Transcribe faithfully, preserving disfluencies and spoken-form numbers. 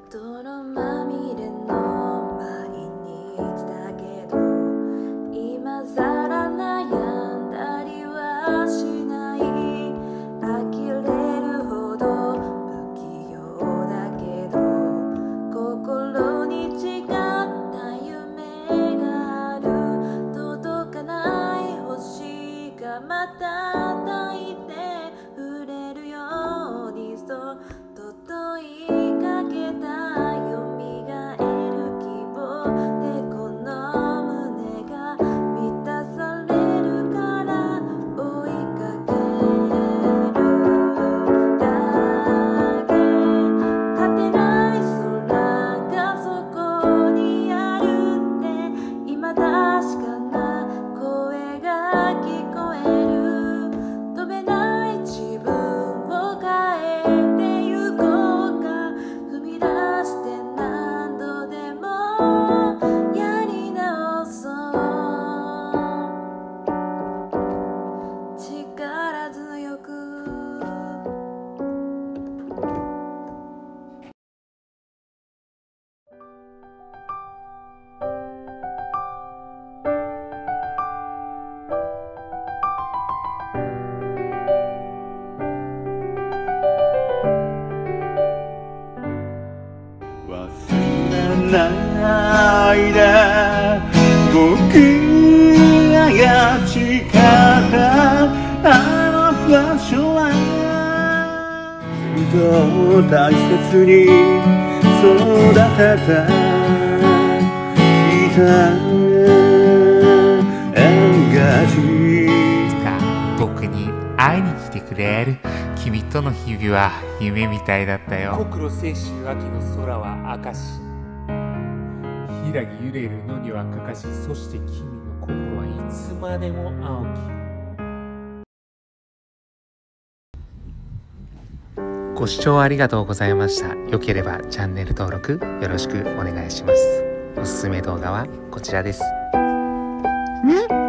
泥まみれの毎日だけど今さら悩んだりはしない呆れるほど不器用だけど心に違った夢がある届かない星がまた抱いて触れるようにそっと問いかけたよみがえる希望でこの胸が満たされるから追いかけるだけ果てない空がそこにあるって今確かな声が聞こえる飛べない自分を変えてゆこうか踏み出して何度でもやり直そう力強く忘れないで僕が誓ったあの場所はずっと大切に育ててきた縁がいつか僕に会いに来てくれる君との日々は夢みたいだったよ。 国路清秋秋の空は明石柊揺れる野にはかかしそして君の心はいつまでも青き。ご視聴ありがとうございました。よければチャンネル登録よろしくお願いします。おすすめ動画はこちらです。 ん